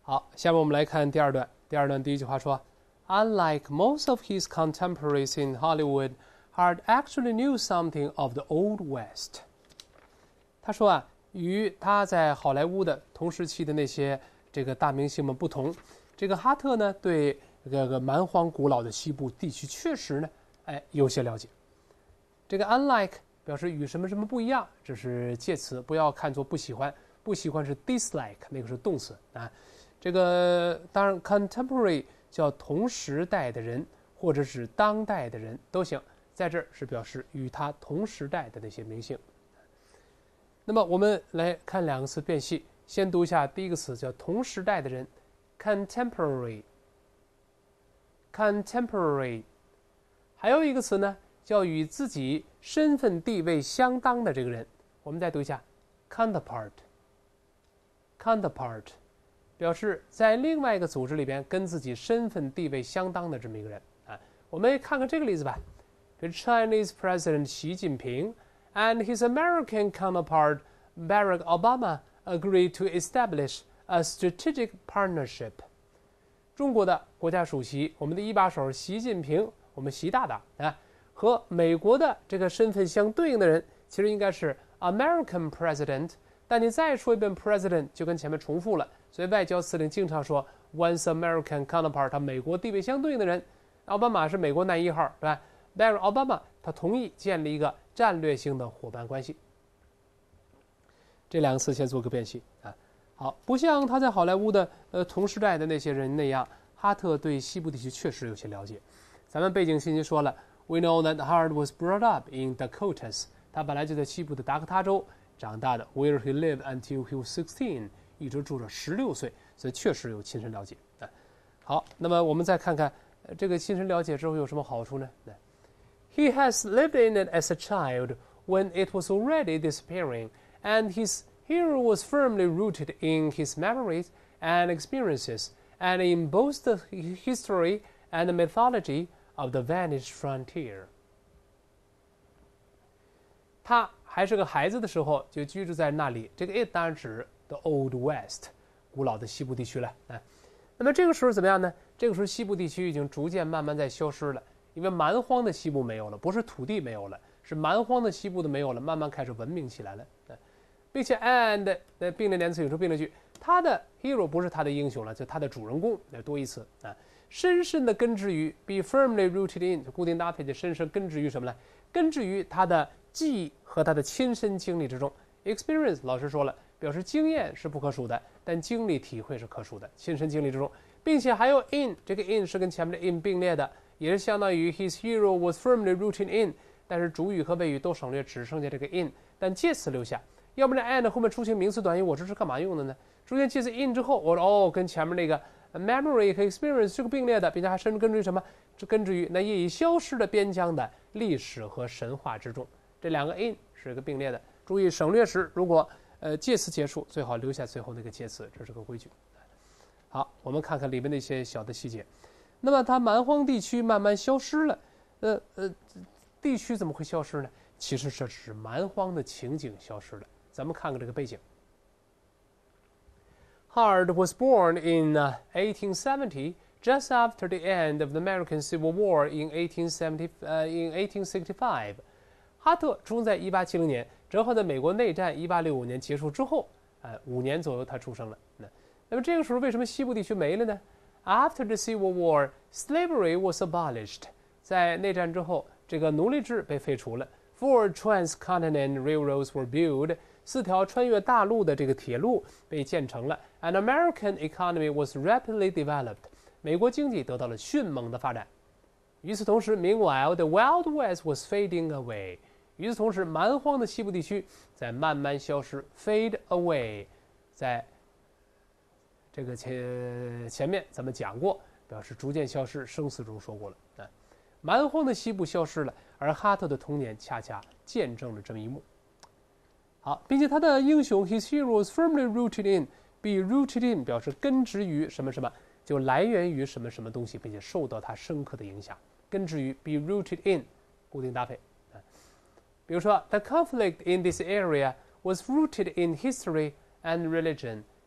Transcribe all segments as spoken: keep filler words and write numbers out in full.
好，下面我们来看第二段。第二段第一句话说 ，Unlike most of his contemporaries in Hollywood, Hart actually knew something of the Old West。他说啊，与他在好莱坞的同时期的那些这个大明星们不同，这个哈特呢对这个蛮荒古老的西部地区确实呢，哎有些了解。这个 unlike 表示与什么什么不一样，这是介词，不要看作不喜欢，不喜欢是 dislike， 那个是动词啊。这个当然 contemporary 叫同时代的人，或者是当代的人都行，在这儿是表示与他同时代的那些明星。那么我们来看两个词辨析，先读一下第一个词叫同时代的人 contemporary contemporary， 还有一个词呢叫与自己身份地位相当的这个人，我们再读一下 counterpart counterpart， 表示在另外一个组织里边跟自己身份地位相当的这么一个人啊。我们看看这个例子吧，比如 Chinese President 习近平 and his American counterpart Barack Obama agreed to establish a strategic partnership。 中国的国家主席，我们的一把手习近平，我们习大大啊，和美国的这个身份相对应的人，其实应该是 American President， 但你再说一遍 President 就跟前面重复了，所以外交辞令经常说 One's American counterpart， 他美国地位相对应的人，奥巴马是美国男一号，对吧 ？Barack Obama 他同意建立一个战略性的伙伴关系。这两个词先做个辨析啊。好，不像他在好莱坞的呃同时代的那些人那样，哈特对西部地区确实有些了解。咱们背景信息说了 ，We know that Hart was brought up in Dakotas， 他本来就在西部的达科他州长大的 ，Where he lived until he was sixteen， 一直住着十六岁，所以确实有亲身了解啊。好，那么我们再看看、呃、这个亲身了解之后有什么好处呢？ He has lived in it as a child when it was already disappearing, and his hero was firmly rooted in his memories and experiences, and in both the history and the mythology of the vanished frontier。 他还是个孩子的时候就居住在那里，这个 it 当然指 the Old West， 古老的西部地区了。啊，那么这个时候怎么样呢？这个时候西部地区已经逐渐慢慢在消失了，因为蛮荒的西部没有了，不是土地没有了，是蛮荒的西部的没有了，慢慢开始文明起来了。啊，并且 and 的并列连词有时候并列句，他的 hero 不是他的英雄了，就他的主人公，多义词啊，深深的根植于 be firmly rooted in， 固定搭配的深深根植于什么呢？根植于他的记忆和他的亲身经历之中。experience 老师说了，表示经验是不可数的，但经历体会是可数的，亲身经历之中，并且还有 in， 这个 in 是跟前面的 in 并列的，也是相当于 his hero was firmly rooted in， 但是主语和谓语都省略，只剩下这个 in， 但介词留下。要不然 and 后面出现名词短语，我这是干嘛用的呢？出现介词 in 之后，我哦跟前面那个 memory 和 experience 是个并列的，并且还深深根植于什么？这根植于那业已消失的边疆的历史和神话之中。这两个 in 是一个并列的，注意省略时如果呃介词结束，最好留下最后那个介词，这是个规矩。好，我们看看里面的一些小的细节。那么它蛮荒地区慢慢消失了，呃呃，地区怎么会消失呢？其实这只是蛮荒的情景消失了。咱们看看这个背景。Hart was born in uh, eighteen seventy, just after the end of the American Civil War in eighteen seventy, uh, in eighteen sixty-five. 哈特出生在一八七零年，正好在美国内战一八六五年结束之后，呃，五年左右他出生了。那那么这个时候为什么西部地区没了呢？ After the Civil War, slavery was abolished. 在内战之后，这个奴隶制被废除了。Four transcontinental railroads were built. 四条穿越大陆的这个铁路被建成了 ，An American economy was rapidly developed。美国经济得到了迅猛的发展。与此同时 ，Meanwhile, the Wild West was fading away。与此同时，蛮荒的西部地区在慢慢消失 ，fade away。在这个前前面咱们讲过，表示逐渐消失，生词中说过了啊。蛮荒的西部消失了，而哈特的童年恰恰见证了这么一幕。好，并且他的英雄 his hero is firmly rooted in， be rooted in 表示根植于什么什么，就来源于什么什么东西，并且受到它深刻的影响。根植于 be rooted in， 固定搭配。比如说 ，the conflict in this area was rooted in history and religion。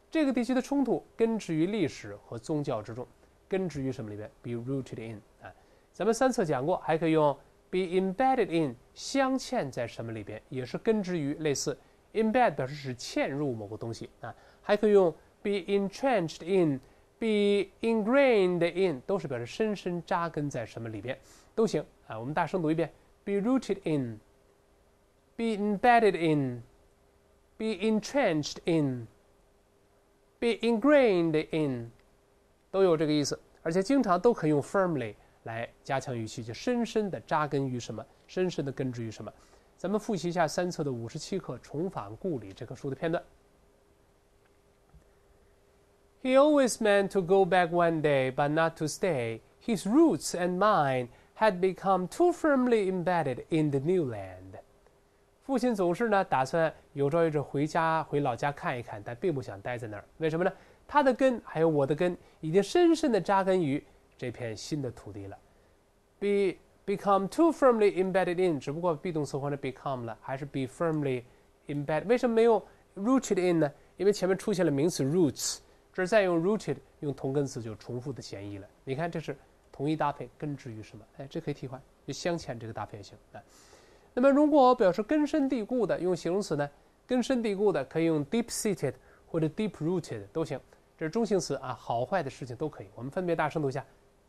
这个地区的冲突根植于历史和宗教之中，根植于什么里边 ？Be rooted in 啊，咱们三册讲过，还可以用 be embedded in 镶嵌在什么里边，也是根植于类似 embed 表示是嵌入某个东西啊，还可以用 be entrenched in。Be ingrained in 都是表示深深扎根在什么里边都行啊。我们大声读一遍 ：Be rooted in, be embedded in, be entrenched in, be ingrained in， 都有这个意思，而且经常都可以用 firmly 来加强语气，就深深的扎根于什么，深深的根植于什么。咱们复习一下三册的五十七课《重返故里》这个书的片段。He always meant to go back one day, but not to stay. His roots and mine had become too firmly embedded in the new land. 父亲总是呢打算有朝一日回家回老家看一看，但并不想待在那儿。为什么呢？他的根还有我的根已经深深的扎根于这片新的土地了。Be become too firmly embedded in， 只不过 be 动词换成 become 了，还是 be firmly embedded。为什么没有 rooted in 呢？因为前面出现了名词 roots。这再用 rooted 用同根词就重复的嫌疑了。你看，这是同一搭配，根植于什么？哎，这可以替换，就镶嵌这个搭配也行。哎，那么如果表示根深蒂固的，用形容词呢？根深蒂固的可以用 deep-seated 或者 deep-rooted 都行。这是中性词啊，好坏的事情都可以。我们分别大声读一下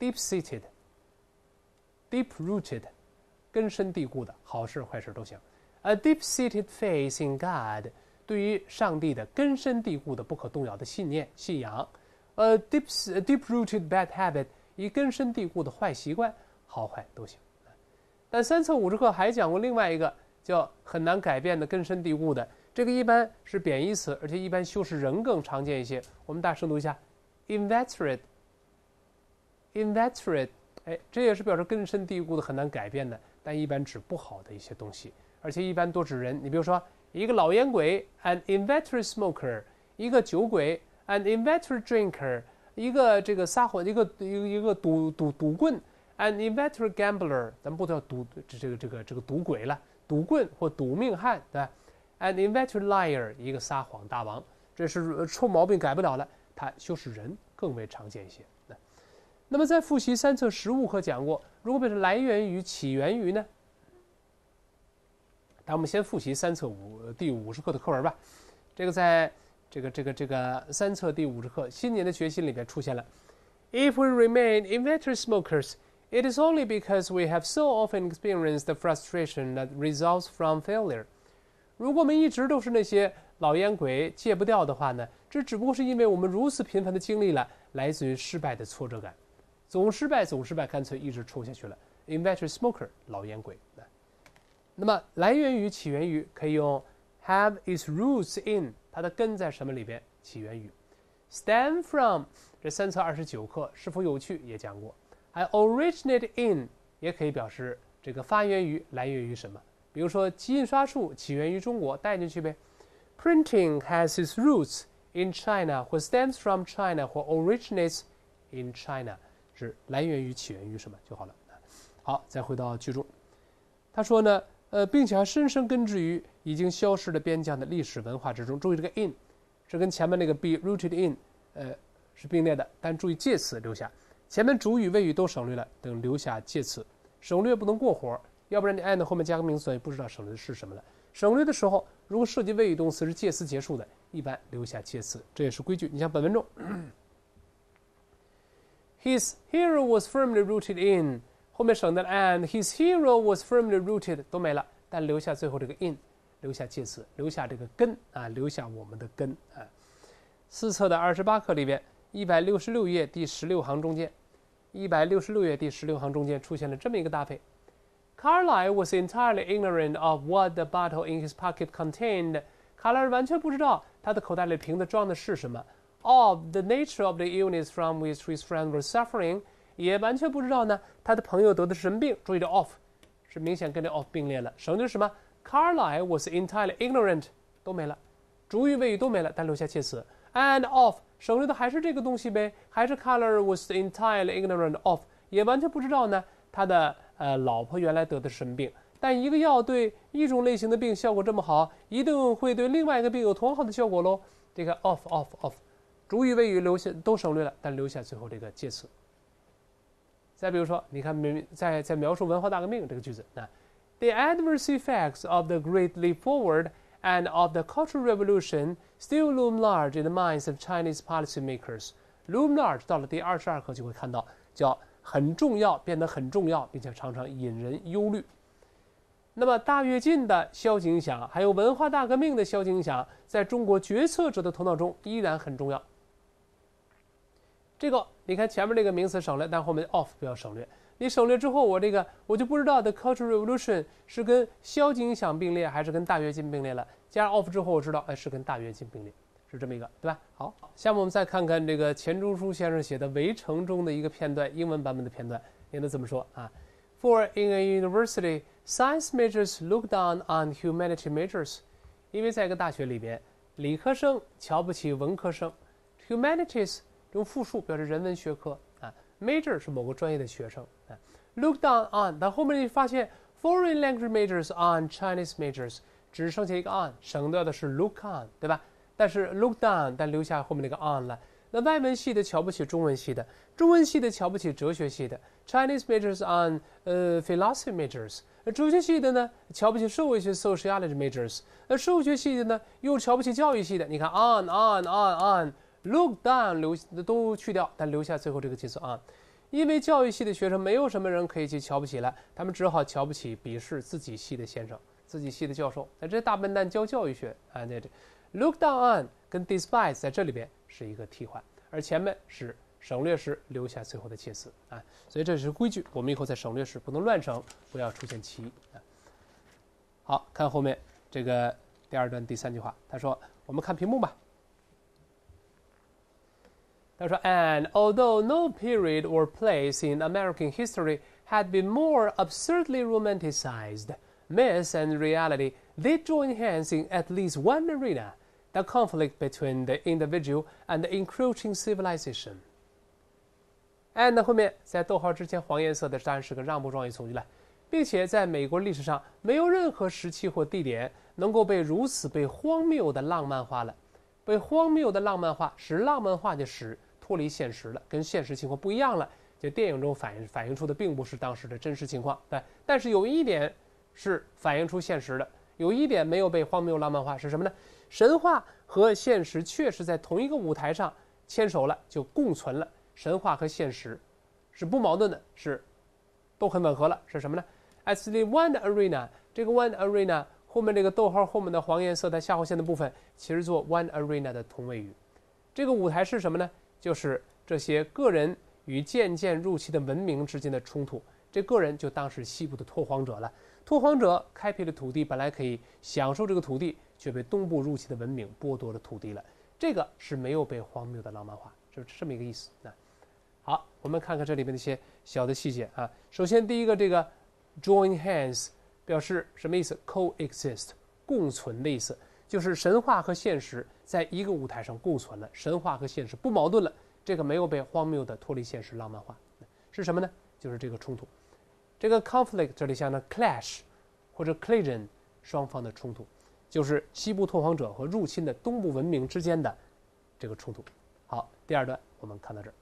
：deep-seated、deep-rooted， 根深蒂固的，好事坏事都行。A deep-seated faith in God。对于上帝的根深蒂固的不可动摇的信念信仰，呃 deep deep-rooted bad habit 一根深蒂固的坏习惯，好坏都行。但三册五十课还讲过另外一个叫很难改变的根深蒂固的，这个一般是贬义词，而且一般修饰人更常见一些。我们大声读一下 inveterate inveterate， 哎，这也是表示根深蒂固的很难改变的，但一般指不好的一些东西，而且一般多指人。你比如说一个老烟鬼 an inveterate smoker， 一个酒鬼 an inveterate drinker， 一个这个撒谎一个一个一个赌赌赌棍 an inveterate gambler， 咱们不叫赌这个这个这个赌鬼了，赌棍或赌命汉，对吧 an inveterate liar， 一个撒谎大王，这是臭毛病改不了了，它修饰人更为常见一些。那么在复习三册实务课讲过，如果表示来源于起源于呢？那我们先复习三册五第五十课的课文吧。这个在这个这个这个三册第五十课新年的决心里面出现了。If we remain inveterate smokers, it is only because we have so often experienced the frustration that results from failure. 如果我们一直都是那些老烟鬼，戒不掉的话呢，这只不过是因为我们如此频繁的经历了来自于失败的挫折感，总失败，总失败，干脆一直抽下去了。Inveterate smoker， 老烟鬼。那么来源于起源于可以用 have its roots in， 它的根在什么里边？起源于 stem from， 这三册二十九课是否有趣也讲过，还 originate in 也可以表示这个发源于来源于什么，比如说集印刷术起源于中国，带进去呗。Printing has its roots in China 或 stems from China 或 originates in China， 是来源于起源于什么就好了。好，再回到句中，他说呢呃，并且还深深根植于已经消失的边疆的历史文化之中。注意这个 in 是跟前面那个 be rooted in 呃是并列的，但注意介词留下，前面主语谓语都省略了，等留下介词，省略不能过火，要不然你 and 后面加个名词也不知道省略的是什么了。省略的时候，如果涉及谓语动词是介词结束的，一般留下介词，这也是规矩。你像本文中 ，His hero was firmly rooted in。后面省的 and his hero was firmly rooted 都没了，但留下最后这个 in， 留下介词，留下这个根啊，留下我们的根啊。四册的二十八课里边，一百六十六页第十六行中间，一百六十六页第十六行中间出现了这么一个搭配。Carlyle was entirely ignorant of what the bottle in his pocket contained。卡莱尔完全不知道他的口袋里瓶子装的是什么。Of the nature of the illness from which his friends were suffering。也完全不知道呢，他的朋友得的是什么病。注意这 of 是明显跟这 of 并列了，省略什么 ？Carlyle was entirely ignorant 都没了，主语谓语都没了，但留下介词 and of 省略的还是这个东西呗，还是 Carlyle was entirely ignorant of 也完全不知道呢，他的呃老婆原来得的是什么病。但一个药对一种类型的病效果这么好，一定会对另外一个病有同样好的效果喽。这个 of of of 主语、谓语留下都省略了，但留下最后这个介词。再比如说，你看在在描述文化大革命这个句子啊 ，The adverse effects of the Great Leap Forward and of the Cultural Revolution still loom large in the minds of Chinese policymakers. Loom large 到了第二十二课就会看到，叫很重要，变得很重要，并且常常引人忧虑。那么大跃进的消极影响，还有文化大革命的消极影响，在中国决策者的头脑中依然很重要。这个你看前面这个名词省略，但后面 of 不要省略。你省略之后，我这个我就不知道 the Cultural Revolution 是跟消极影响并列，还是跟大跃进并列了。加上 of 之后，我知道哎是跟大跃进并列，是这么一个，对吧？好，下面我们再看看这个钱钟书先生写的《围城》中的一个片段，英文版本的片段，应该怎么说啊 ？For in a university, science majors look down on humanity majors. 因为在一个大学里边，理科生瞧不起文科生 ，humanities。用复数表示人文学科啊 ，major 是某个专业的学生啊。Look down on， 但后面你发现 foreign language majors on Chinese majors， 只剩下一个 on， 省掉的是 look on， 对吧？但是 look down， 但留下后面那个 on 了。那外文系的瞧不起中文系的，中文系的瞧不起哲学系的 ，Chinese majors on 呃 philosophy majors， 哲学系的呢瞧不起社会学 sociology majors， 那社会学系的呢又瞧不起教育系的。你看 on on on on。Look down 留都去掉，但留下最后这个介词 on， 因为教育系的学生没有什么人可以去瞧不起了，他们只好瞧不起鄙视自己系的先生、自己系的教授。那这大笨蛋教教育学啊，那这 look down on 跟 despise 在这里边是一个替换，而前面是省略时留下最后的介词啊，所以这是规矩，我们以后在省略时不能乱省，不要出现歧义啊。好看后面这个第二段第三句话，他说，我们看屏幕吧。他说 And although no period or place in American history had been more absurdly romanticized, myth and reality did join hands in at least one arena, the conflict between the individual and the encroaching civilization. And 后面在逗号之前黄颜色的当然是个让步状语从句了，并且在美国历史上没有任何时期或地点能够被如此被荒谬的浪漫化了。被荒谬的浪漫化使浪漫化的使脱离现实了，跟现实情况不一样了。就电影中反映反映出的并不是当时的真实情况，对。但是有一点是反映出现实的，有一点没有被荒谬浪漫化是什么呢？神话和现实确实在同一个舞台上牵手了，就共存了。神话和现实是不矛盾的，是都很吻合了。是什么呢 ？As the one arena， 这个 one arena 后面这个逗号后面的黄颜色的下划线的部分，其实做 one arena 的同位语。这个舞台是什么呢？就是这些个人与渐渐入侵的文明之间的冲突。这个人就当是西部的拓荒者了。拓荒者开辟了土地，本来可以享受这个土地，却被东部入侵的文明剥夺了土地了。这个是没有被荒谬的浪漫化，是这么一个意思啊。好，我们看看这里面的一些小的细节啊。首先，第一个这个 join hands 表示什么意思 ？coexist 共存的意思，就是神话和现实在一个舞台上共存了，神话和现实不矛盾了。这个没有被荒谬的脱离现实浪漫化，是什么呢？就是这个冲突。这个 conflict 这里像呢 clash 或者 collision 双方的冲突，就是西部拓荒者和入侵的东部文明之间的这个冲突。好，第二段我们看到这儿。